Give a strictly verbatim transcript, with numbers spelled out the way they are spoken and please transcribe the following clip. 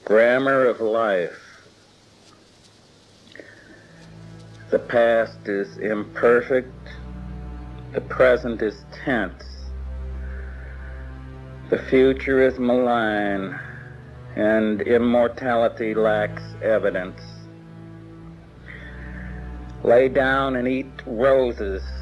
Grammar of life. The past is imperfect, the present is tense, the future is malign, and immortality lacks evidence. Lay down and eat roses,